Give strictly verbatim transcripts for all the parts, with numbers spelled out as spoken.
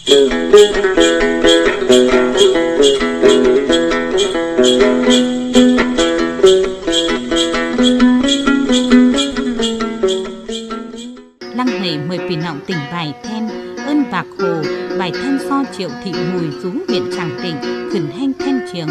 Lăng Hề mời Pì Nọng tỉnh bài then ơn bạc hồ, bài then so triệu thị mùi rú huyện Tràng Tịnh khẩn hành then trường.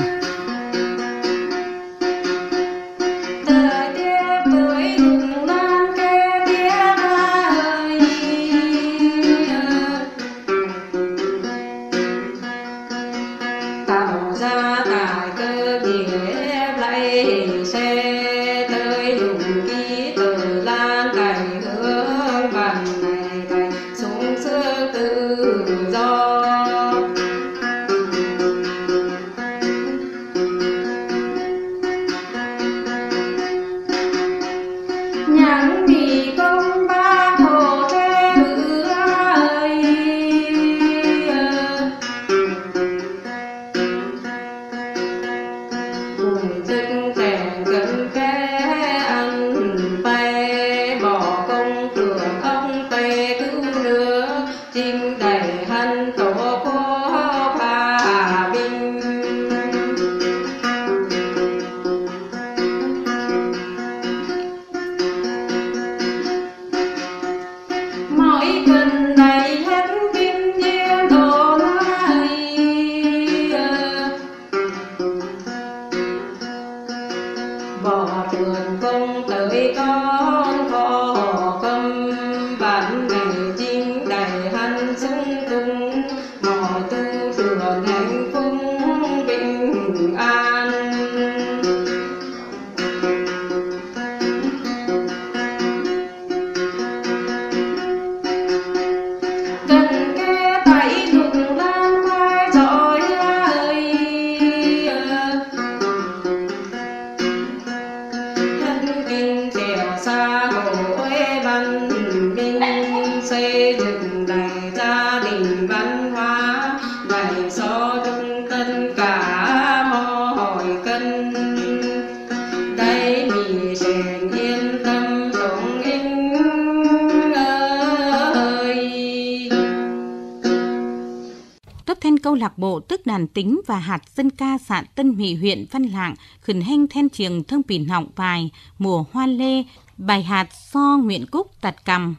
Câu lạc bộ tức đàn tính và hạt dân ca xã Tân Mỹ huyện Văn Lạng khẩn hành then trường thương Pì Nọng bài mùa hoa lê, bài hạt so Nguyễn Cúc tạt cầm.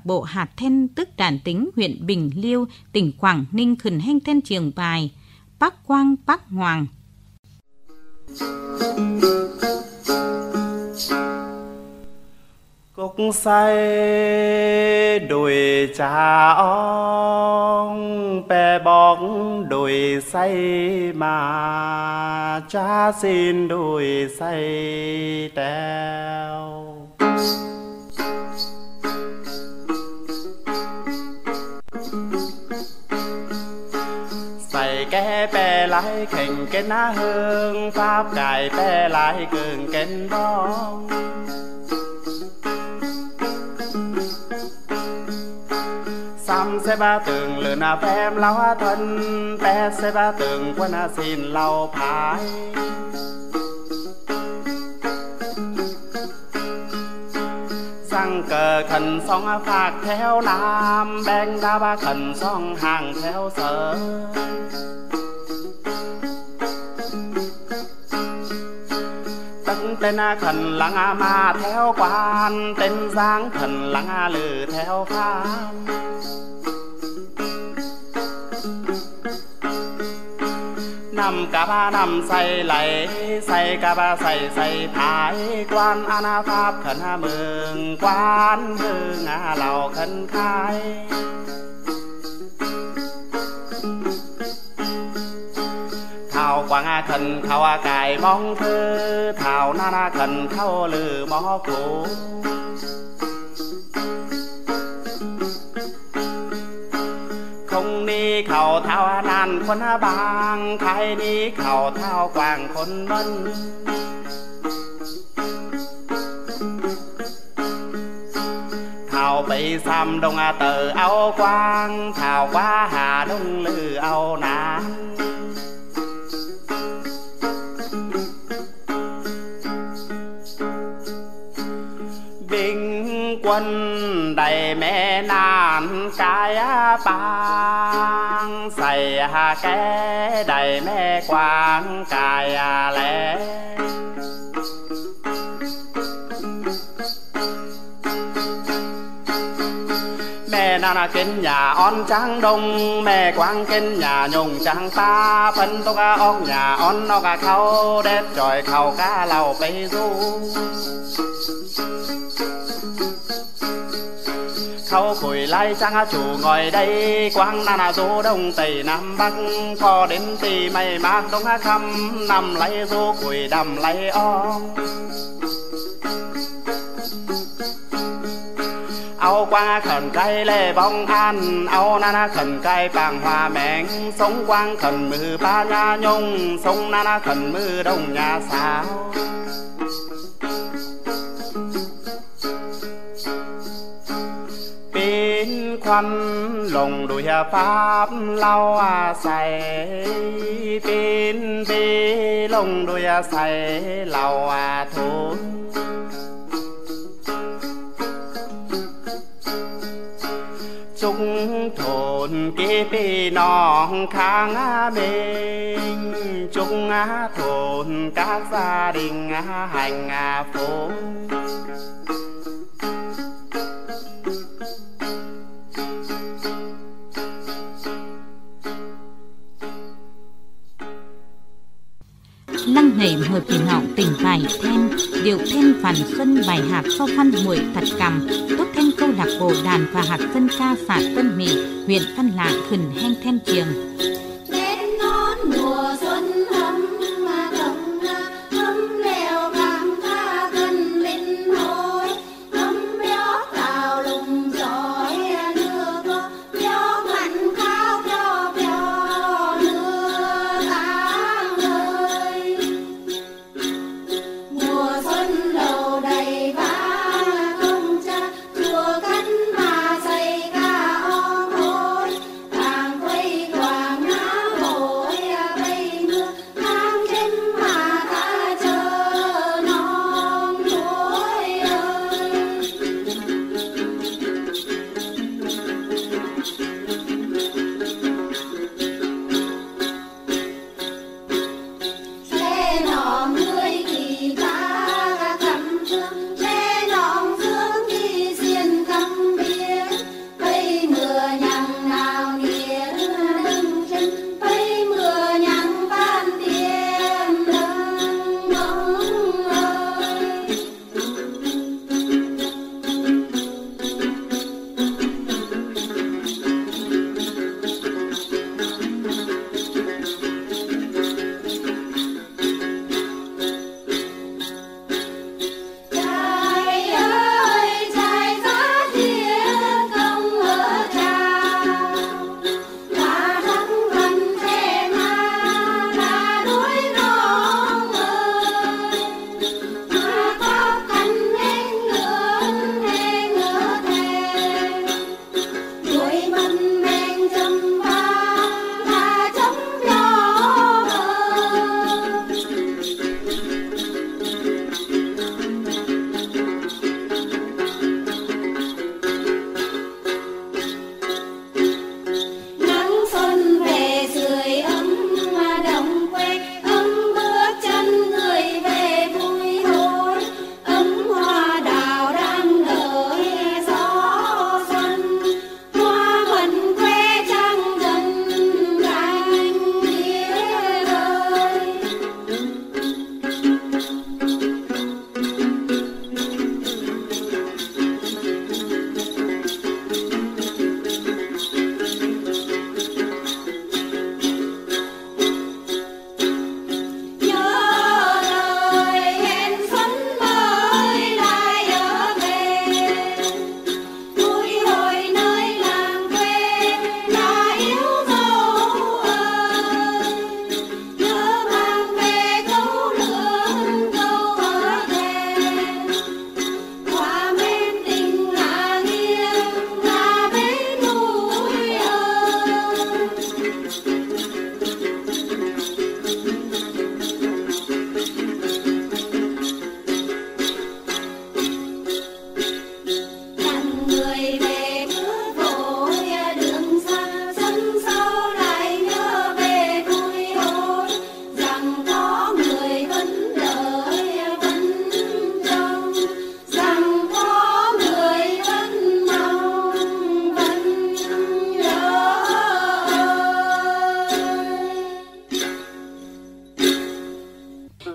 lạc bộ hạt then tức đàn tính huyện Bình Liêu, tỉnh Quảng Ninh khẩn hanh then trường bài Bắc Quang Bắc Hoàng. Cúc say đùi trà ong bè bóng đùi say mà cha xin đùi say teo. Xây cái bè lái khỉnh cái ná hương pháp cài bè lái cường kênh bóng. Xăm xe ba tường lửa nà phèm lau thân bé xe ba tường quân à xin lau phái. Sang cờ khẩn song phạc theo nam bèn đa ba khẩn song hàng theo sở. Tân tên khẩn lăng mà theo quan tên giang khẩn lăng lử theo pháp. Năm cả ba năm say lạy say cả ba say say thái quan an pháp khẩn mừng quan hương lào khẩn khai. Thảo quang khẩn khao cài mong thư thảo na khẩn khao lử mó cũ. Không đi khẩu thao nàn quân bang khai đi khẩu thao quang quân vân. Thảo bị xăm đông tờ áo quang thảo quá hà đông lư áo nán. Binh quân đầy mẹ nàn cái bang xây cái đầy mẹ quang cài lẽ. Mẹ nana kinh nhà on trắng đông mẹ quang kinh nhà nhung trắng ta phân tô ca ông nhà on nó ca khâu đét trời khâu cá lau bê du. Khâu củi lai trắng chủ ngồi đây quang nana du đông tây nam bắc có đến tì mày mát đông khăm nằm lấy du củi đầm lấy ong. Áo quang khẩn cây lê bông an áo nana khẩn cây bàng hoa mẹn sống quang khẩn mư ba nhà nhung sống nana khẩn mư đông nhà sao. Pin khoăn lồng đùi pháp lau say pin bi lồng đùi say lau thốn. Chúng thôn kế bì nòng kháng mình chúng thôn các gia đình hành phố. Lăng nảy mời kỳ nọng tỉnh bài then điệu then phản xuân bài hạt sau văn muội thật cầm tốt then câu lạc bộ đàn và hạt dân ca xã Tân Mỹ huyện Văn Lạng khẩn heng then chiềng. Tết ngón mùa xuân hâm mà cầm hâm leo cam ca gần bên hồi hâm béo cào lùng giỏi đưa có béo mặn khao cho béo đưa tháng ơi. Mùa xuân đầu đầy vá công cha chùa cắn mà xây ca ong hôi càng quay quàng ná bội bay mưa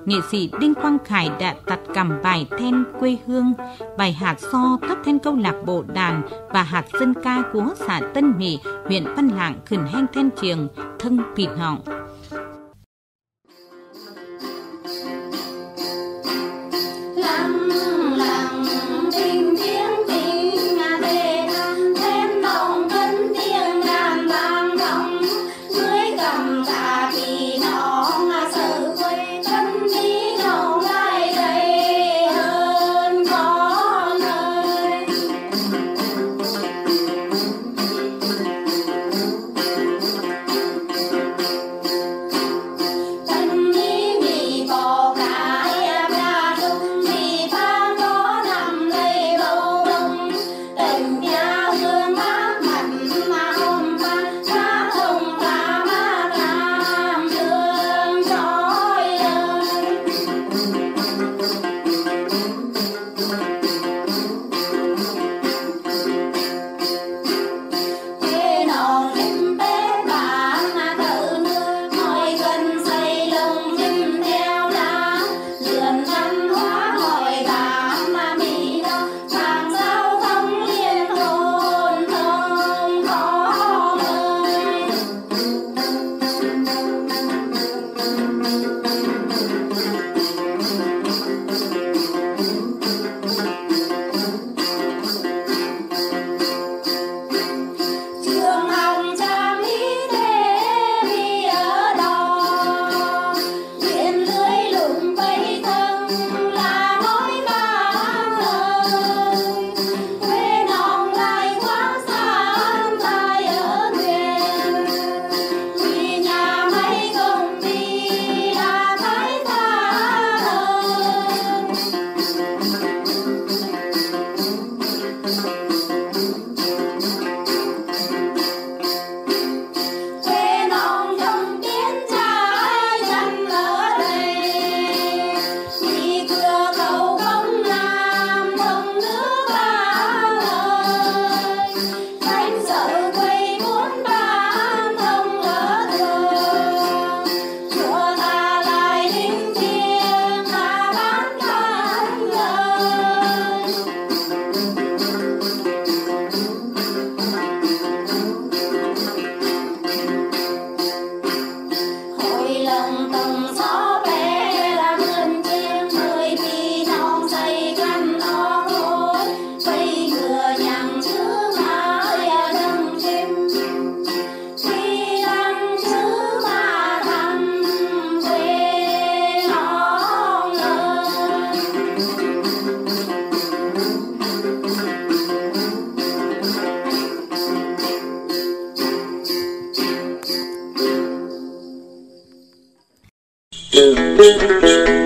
nghệ sĩ Đinh Quang Khải đã tặt cầm bài then quê hương, bài hát so tất then câu lạc bộ đàn và hạt dân ca của xã Tân Mỹ, huyện Văn Lãng khẩn hen then chiềng thân pịt họng. Thank you.